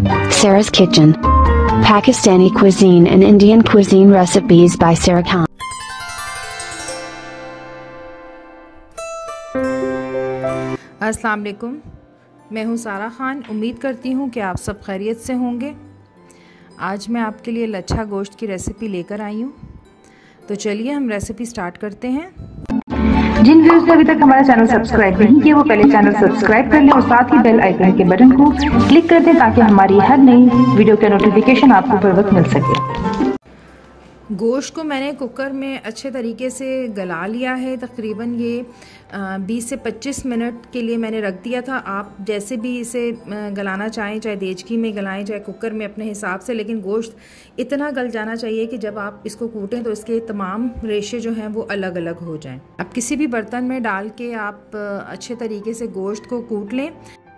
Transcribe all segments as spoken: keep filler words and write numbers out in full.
Sarah's Kitchen. Pakistani cuisine and Indian cuisine recipes by Sarah Khan. अस्सलाम वालेकुम, मैं हूँ सारा खान। उम्मीद करती हूँ कि आप सब खैरियत से होंगे। आज मैं आपके लिए लच्छा गोश्त की रेसिपी लेकर आई हूँ, तो चलिए हम रेसिपी स्टार्ट करते हैं। जिन व्यूअर्स ने अभी तक हमारा चैनल सब्सक्राइब नहीं किया वो पहले चैनल सब्सक्राइब कर लें और साथ ही बेल आइकन के बटन को क्लिक कर दें ताकि हमारी हर नई वीडियो का नोटिफिकेशन आपको बर वक्त मिल सके। गोश्त को मैंने कुकर में अच्छे तरीके से गला लिया है। तकरीबन ये बीस से पच्चीस मिनट के लिए मैंने रख दिया था। आप जैसे भी इसे गलाना चाहें, चाहे देचकी में गलाएं चाहे कुकर में, अपने हिसाब से, लेकिन गोश्त इतना गल जाना चाहिए कि जब आप इसको कूटें तो इसके तमाम रेशे जो हैं वो अलग अलग हो जाएं। अब किसी भी बर्तन में डाल के आप अच्छे तरीके से गोश्त को कूट लें।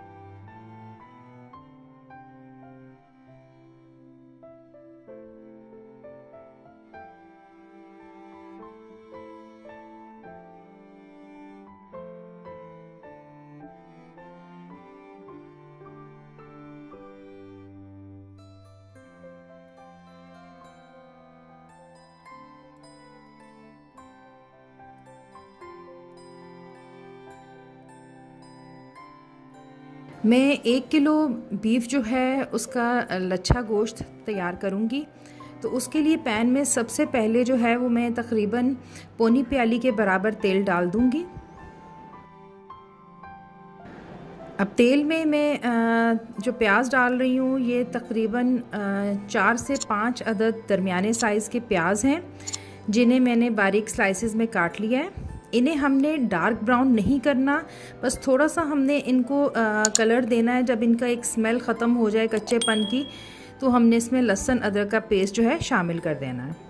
मैं एक किलो बीफ जो है उसका लच्छा गोश्त तैयार करूँगी। तो उसके लिए पैन में सबसे पहले जो है वो मैं तकरीबन पौनी प्याली के बराबर तेल डाल दूँगी। अब तेल में मैं जो प्याज डाल रही हूँ ये तकरीबन चार से पाँच अदद दरमियाने साइज़ के प्याज हैं, जिन्हें मैंने बारीक स्लाइसेस में काट लिया है। इन्हें हमने डार्क ब्राउन नहीं करना, बस थोड़ा सा हमने इनको आ, कलर देना है। जब इनका एक स्मेल ख़त्म हो जाए कच्चेपन की, तो हमने इसमें लहसुन अदरक का पेस्ट जो है शामिल कर देना है।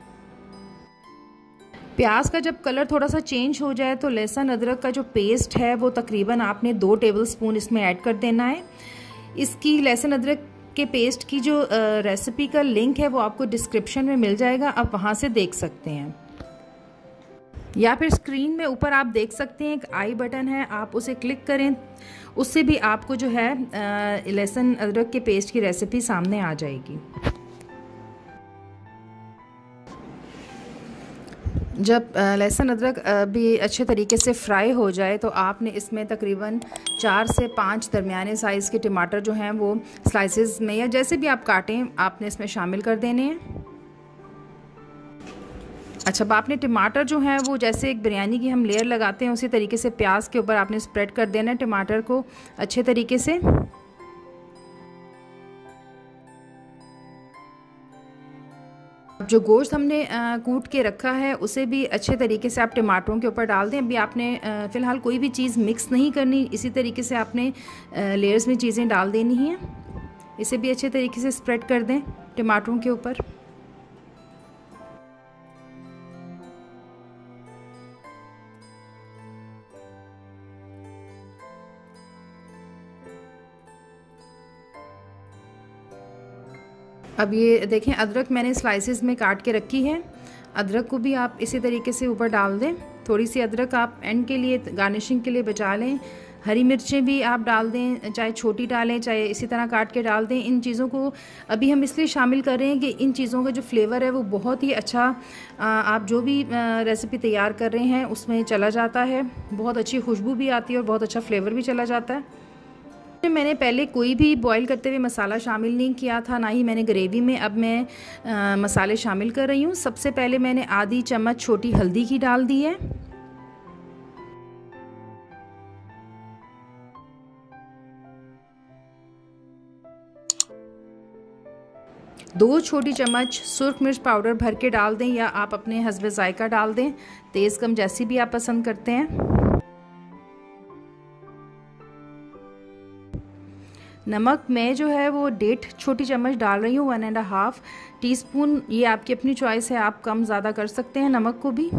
प्याज का जब कलर थोड़ा सा चेंज हो जाए तो लहसुन अदरक का जो पेस्ट है वो तकरीबन आपने दो टेबलस्पून इसमें ऐड कर देना है। इसकी लहसुन अदरक के पेस्ट की जो रेसिपी का लिंक है वो आपको डिस्क्रिप्शन में मिल जाएगा, आप वहाँ से देख सकते हैं, या फिर स्क्रीन में ऊपर आप देख सकते हैं एक आई बटन है, आप उसे क्लिक करें, उससे भी आपको जो है लहसुन अदरक के पेस्ट की रेसिपी सामने आ जाएगी। जब लहसुन अदरक भी अच्छे तरीके से फ्राई हो जाए तो आपने इसमें तकरीबन चार से पाँच दरमियाने साइज़ के टमाटर जो हैं वो स्लाइसेस में या जैसे भी आप काटें आपने इसमें शामिल कर देने हैं। अच्छा, अब आपने टमाटर जो है वो जैसे एक बिरयानी की हम लेयर लगाते हैं उसी तरीके से प्याज के ऊपर आपने स्प्रेड कर देना है टमाटर को अच्छे तरीके से। अब जो गोश्त हमने कूट के रखा है उसे भी अच्छे तरीके से आप टमाटरों के ऊपर डाल दें। अभी आपने फ़िलहाल कोई भी चीज़ मिक्स नहीं करनी, इसी तरीके से आपने लेयर्स में चीज़ें डाल देनी हैं। इसे भी अच्छे तरीके से स्प्रेड कर दें टमाटरों के ऊपर। अब ये देखें, अदरक मैंने स्लाइसेस में काट के रखी है। अदरक को भी आप इसी तरीके से ऊपर डाल दें। थोड़ी सी अदरक आप एंड के लिए गार्निशिंग के लिए बचा लें। हरी मिर्चें भी आप डाल दें, चाहे छोटी डालें चाहे इसी तरह काट के डाल दें। इन चीज़ों को अभी हम इसलिए शामिल कर रहे हैं कि इन चीज़ों का जो फ्लेवर है वो बहुत ही अच्छा आप जो भी रेसिपी तैयार कर रहे हैं उसमें चला जाता है। बहुत अच्छी खुशबू भी आती है और बहुत अच्छा फ्लेवर भी चला जाता है। मैंने पहले कोई भी बॉईल करते हुए मसाला शामिल नहीं किया था, ना ही मैंने ग्रेवी में। अब मैं आ, मसाले शामिल कर रही हूँ। सबसे पहले मैंने आधी चम्मच छोटी हल्दी की डाल दी है। दो छोटी चम्मच सुर्ख मिर्च पाउडर भर के डाल दें, या आप अपने हस्बे जायका डाल दें, तेज़ कम जैसी भी आप पसंद करते हैं। नमक मैं जो है वो डेढ़ छोटी चम्मच डाल रही हूँ, one and half teaspoon. ये आपकी अपनी चॉइस है, आप कम ज़्यादा कर सकते हैं नमक को भी।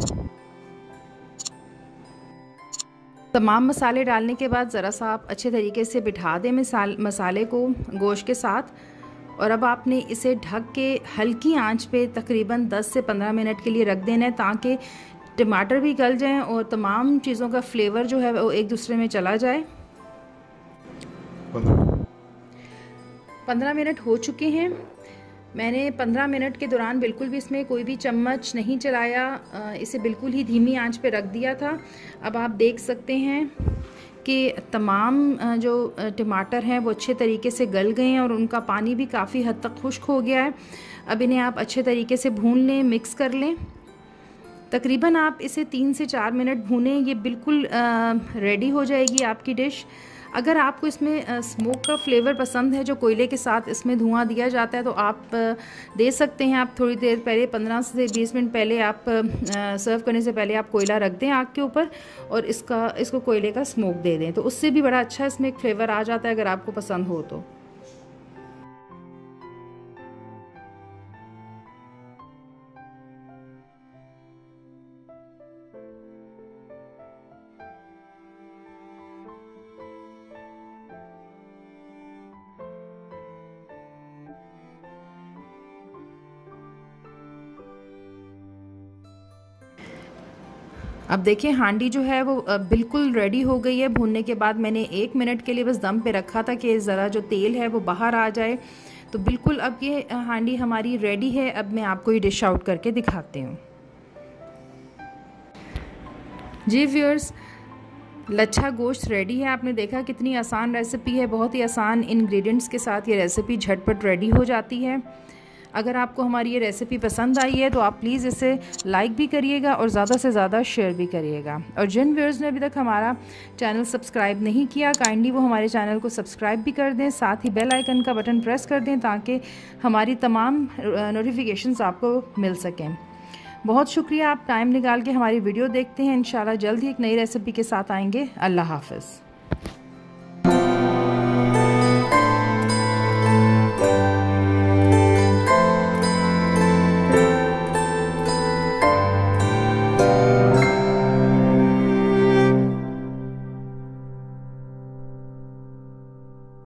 तमाम मसाले डालने के बाद ज़रा सा आप अच्छे तरीके से बिठा दें मिसाल मसाले को गोश्त के साथ, और अब आपने इसे ढक के हल्की आंच पे तकरीबन दस से पंद्रह मिनट के लिए रख देना है, ताकि टमाटर भी गल जाएं और तमाम चीज़ों का फ्लेवर जो है वो एक दूसरे में चला जाए। पंद्रह मिनट हो चुके हैं। मैंने पंद्रह मिनट के दौरान बिल्कुल भी इसमें कोई भी चम्मच नहीं चलाया, इसे बिल्कुल ही धीमी आंच पे रख दिया था। अब आप देख सकते हैं कि तमाम जो टमाटर हैं वो अच्छे तरीके से गल गए हैं और उनका पानी भी काफ़ी हद तक खुश्क हो गया है। अब इन्हें आप अच्छे तरीके से भून लें, मिक्स कर लें। तकरीबन आप इसे तीन से चार मिनट भूनें, ये बिल्कुल रेडी हो जाएगी आपकी डिश। अगर आपको इसमें स्मोक का फ्लेवर पसंद है, जो कोयले के साथ इसमें धुआं दिया जाता है, तो आप दे सकते हैं। आप थोड़ी देर पहले, पंद्रह से बीस मिनट पहले, आप सर्व करने से पहले आप कोयला रख दें आग के ऊपर और इसका इसको कोयले का स्मोक दे दें, तो उससे भी बड़ा अच्छा इसमें एक फ्लेवर आ जाता है, अगर आपको पसंद हो तो। अब देखिए हांडी जो है वो बिल्कुल रेडी हो गई है। भूनने के बाद मैंने एक मिनट के लिए बस दम पे रखा था कि ज़रा जो तेल है वो बाहर आ जाए। तो बिल्कुल अब ये हांडी हमारी रेडी है। अब मैं आपको ये डिश आउट करके दिखाती हूँ। जी व्यूअर्स, लच्छा गोश्त रेडी है। आपने देखा कितनी आसान रेसिपी है, बहुत ही आसान इंग्रेडिएंट्स के साथ ये रेसिपी झटपट रेडी हो जाती है। अगर आपको हमारी ये रेसिपी पसंद आई है तो आप प्लीज़ इसे लाइक भी करिएगा और ज़्यादा से ज़्यादा शेयर भी करिएगा। और जिन व्यूअर्स ने अभी तक हमारा चैनल सब्सक्राइब नहीं किया, काइंडली वो हमारे चैनल को सब्सक्राइब भी कर दें, साथ ही बेल आइकन का बटन प्रेस कर दें ताकि हमारी तमाम नोटिफिकेशंस आपको मिल सकें। बहुत शुक्रिया, आप टाइम निकाल के हमारी वीडियो देखते हैं। इंशाल्लाह जल्द ही एक नई रेसिपी के साथ आएंगे। अल्लाह हाफ़िज़।